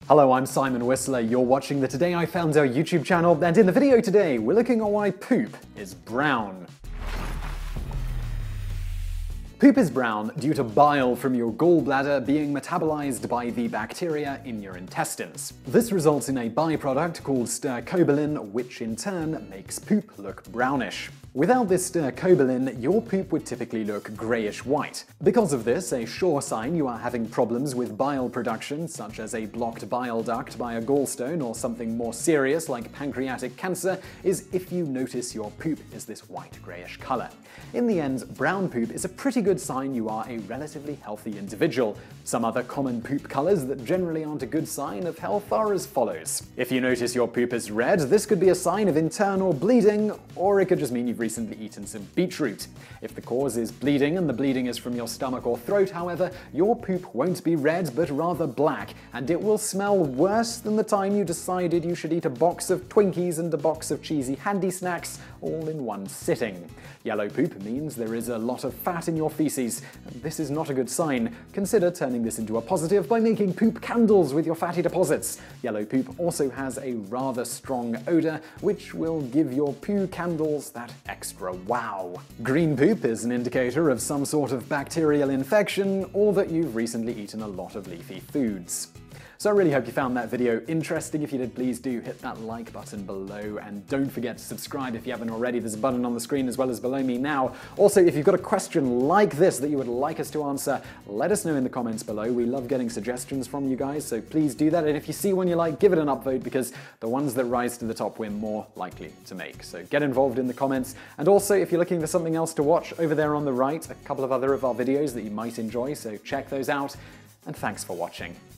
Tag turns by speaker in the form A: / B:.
A: Hello, I'm Simon Whistler. You're watching the Today I Found Out YouTube channel, and in the video today, we're looking at why poop is brown. Poop is brown due to bile from your gallbladder being metabolized by the bacteria in your intestines. This results in a byproduct called stercobilin, which in turn makes poop look brownish. Without this stercobilin, your poop would typically look grayish-white. Because of this, a sure sign you are having problems with bile production, such as a blocked bile duct by a gallstone or something more serious like pancreatic cancer, is if you notice your poop is this white-grayish color. In the end, brown poop is a pretty good sign you are a relatively healthy individual. Some other common poop colors that generally aren't a good sign of health are as follows. If you notice your poop is red, this could be a sign of internal bleeding, or it could just mean you've recently eaten some beetroot. If the cause is bleeding and the bleeding is from your stomach or throat, however, your poop won't be red but rather black, and it will smell worse than the time you decided you should eat a box of Twinkies and a box of cheesy handy snacks all in one sitting. Yellow poop means there is a lot of fat in your feces. This is not a good sign. Consider turning this into a positive by making poop candles with your fatty deposits. Yellow poop also has a rather strong odor, which will give your poo candles that extra wow. Green poop is an indicator of some sort of bacterial infection, or that you've recently eaten a lot of leafy foods. So I really hope you found that video interesting. If you did, please do hit that like button below, and don't forget to subscribe if you haven't already. There's a button on the screen as well as below me now. Also, if you've got a question like this that you would like us to answer, let us know in the comments below. We love getting suggestions from you guys, so please do that. And if you see one you like, give it an upvote, because the ones that rise to the top we're more likely to make. So get involved in the comments. And also, if you're looking for something else to watch, over there on the right, a couple of other of our videos that you might enjoy, so check those out. And thanks for watching.